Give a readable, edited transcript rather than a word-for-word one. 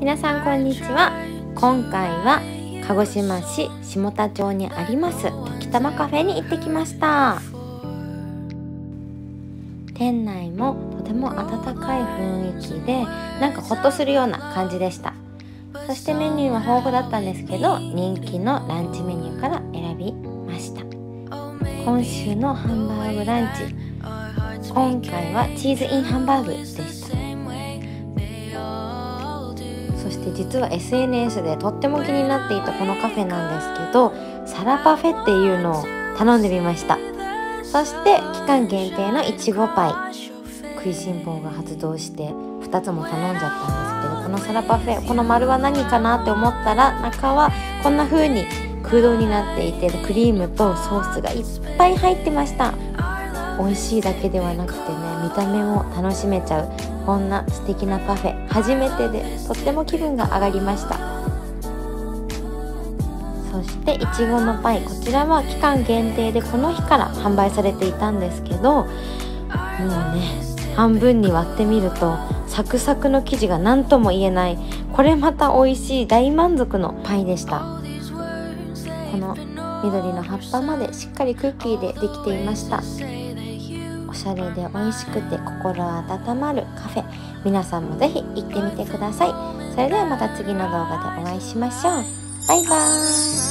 皆さんこんにちは。今回は鹿児島市下田町にあります時たまカフェに行ってきました。店内もとても温かい雰囲気でなんかほっとするような感じでした。そしてメニューは豊富だったんですけど、人気のランチメニューから選びました。今週のハンバーグランチ、今回はチーズインハンバーグでした。そして実は SNS でとっても気になっていたこのカフェなんですけど、サラパフェっていうのを頼んでみました。そして期間限定のいちごパイ、食いしん坊が発動して2つも頼んじゃったんですけど、このサラパフェ、この丸は何かなって思ったら、中はこんな風に空洞になっていて、クリームとソースがいっぱい入ってました。美味しいだけではなくてね、見た目も楽しめちゃう、こんな素敵なパフェ初めてでとっても気分が上がりました。そしていちごのパイ、こちらは期間限定でこの日から販売されていたんですけど、もうね、半分に割ってみるとサクサクの生地が何とも言えない、これまた美味しい大満足のパイでした。この緑の葉っぱまでしっかりクッキーでできていました。おしゃれで美味しくて心温まるカフェ、皆さんもぜひ行ってみてください。それではまた次の動画でお会いしましょう。バイバーイ。